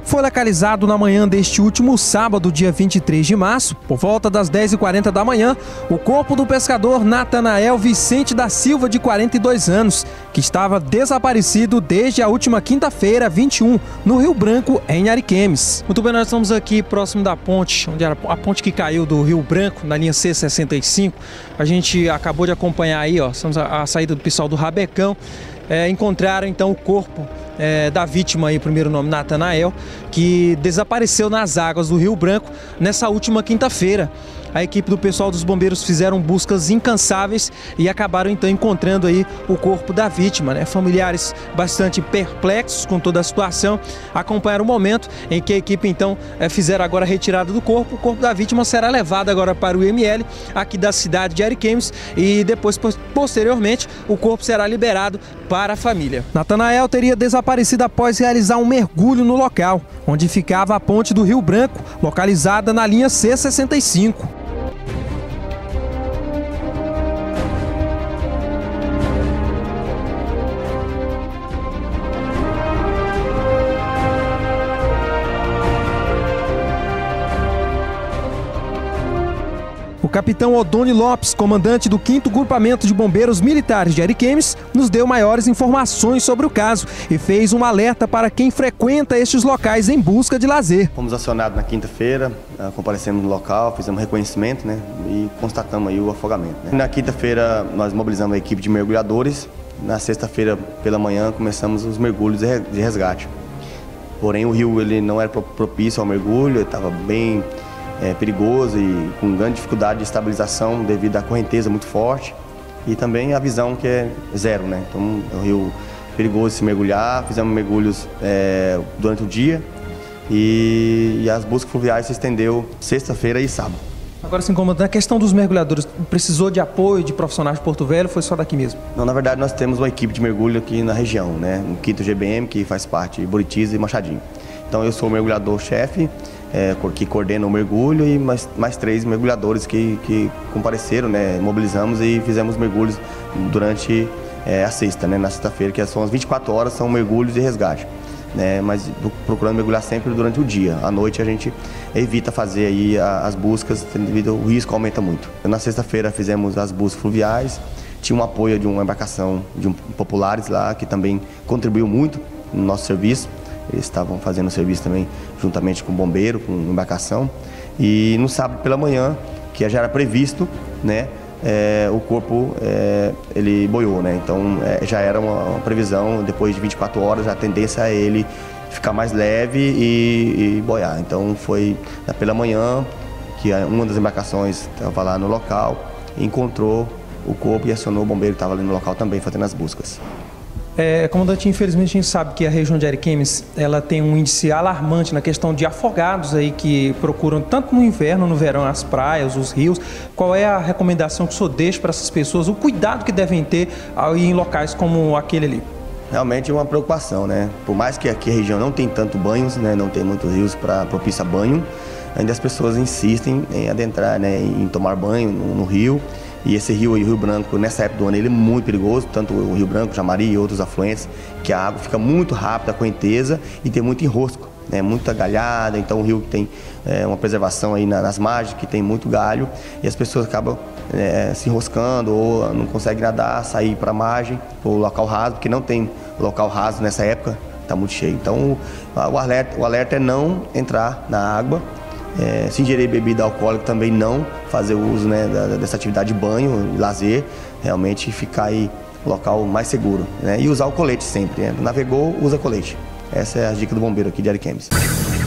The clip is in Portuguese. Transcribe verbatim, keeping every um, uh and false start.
Foi localizado na manhã deste último sábado, dia vinte e três de março, por volta das dez e quarenta da manhã, o corpo do pescador Natanael Vicente da Silva, de quarenta e dois anos, que estava desaparecido desde a última quinta-feira, vinte e um, no Rio Branco, em Ariquemes. Muito bem, nós estamos aqui próximo da ponte, onde era a ponte que caiu do Rio Branco, na linha C sessenta e cinco. A gente acabou de acompanhar aí, ó, estamos a, a saída do pessoal do Rabecão. É, encontraram então o corpo é, da vítima, aí, primeiro nome Natanael, que desapareceu nas águas do Rio Branco nessa última quinta-feira. A equipe do pessoal dos bombeiros fizeram buscas incansáveis e acabaram então encontrando aí o corpo da vítima, né? Familiares bastante perplexos com toda a situação acompanharam o momento em que a equipe então é, fizeram agora a retirada do corpo. O corpo da vítima será levado agora para o I M L aqui da cidade de Ariquemes e depois, posteriormente, o corpo será liberado para a família. Natanael teria desaparecido após realizar um mergulho no local, onde ficava a ponte do Rio Branco, localizada na linha C sessenta e cinco. O capitão Odoni Lopes, comandante do quinto Grupamento de Bombeiros Militares de Ariquemes, nos deu maiores informações sobre o caso e fez um alerta para quem frequenta estes locais em busca de lazer. Fomos acionados na quinta-feira, comparecemos no local, fizemos reconhecimento, né, e constatamos aí o afogamento, né. Na quinta-feira nós mobilizamos a equipe de mergulhadores, na sexta-feira pela manhã começamos os mergulhos de resgate. Porém o rio ele não era propício ao mergulho, ele estava bem É, perigoso e com grande dificuldade de estabilização devido à correnteza muito forte e também a visão que é zero, né? Então é um rio perigoso de se mergulhar, fizemos mergulhos é, durante o dia e, e as buscas fluviais se estendeu sexta-feira e sábado. Agora, sim, comandante, a questão dos mergulhadores, precisou de apoio de profissionais de Porto Velho ou foi só daqui mesmo? Não, na verdade nós temos uma equipe de mergulho aqui na região, né? Um quinto G B M que faz parte de Buritis e Machadinho. Então eu sou o mergulhador-chefe, É, que coordena o mergulho e mais, mais três mergulhadores que, que compareceram, né, mobilizamos e fizemos mergulhos durante é, a sexta, né, na sexta-feira, que são as vinte e quatro horas, são mergulhos de resgate, né, mas procurando mergulhar sempre durante o dia. À noite a gente evita fazer aí as buscas devido ao risco aumenta muito. Na sexta-feira fizemos as buscas fluviais, tinha um apoio de uma embarcação de um Populares lá, que também contribuiu muito no nosso serviço. Eles estavam fazendo o serviço também juntamente com o bombeiro, com embarcação. E no sábado pela manhã, que já era previsto, né, é, o corpo é, ele boiou, né? Então é, já era uma, uma previsão, depois de vinte e quatro horas, a tendência é ele ficar mais leve e, e boiar. Então foi pela manhã que uma das embarcações estava lá no local, encontrou o corpo e acionou o bombeiro que estava ali no local também fazendo as buscas. É, comandante, infelizmente a gente sabe que a região de Ariquemes ela tem um índice alarmante na questão de afogados aí que procuram tanto no inverno, no verão, as praias, os rios. Qual é a recomendação que o senhor deixa para essas pessoas, o cuidado que devem ter ao ir em locais como aquele ali? Realmente é uma preocupação, né? Por mais que aqui a região não tem tanto banhos, né, não tem muitos rios para propício a banho, ainda as pessoas insistem em adentrar, né, em tomar banho no, no rio. E esse rio, o Rio Branco, nessa época do ano, ele é muito perigoso, tanto o Rio Branco, Jamari e outros afluentes, que a água fica muito rápida, a correnteza, e tem muito enrosco, né, muita galhada. Então o rio que tem é, uma preservação aí nas margens, que tem muito galho, e as pessoas acabam é, se enroscando ou não conseguem nadar, sair para a margem, para o local raso, porque não tem local raso nessa época, está muito cheio. Então o alerta, o alerta é não entrar na água. É, se ingerir bebida alcoólica também não fazer uso, né, da, dessa atividade de banho, lazer, realmente ficar aí no local mais seguro, né, e usar o colete sempre, né? Navegou, usa colete. Essa é a dica do bombeiro aqui de Ariquemes.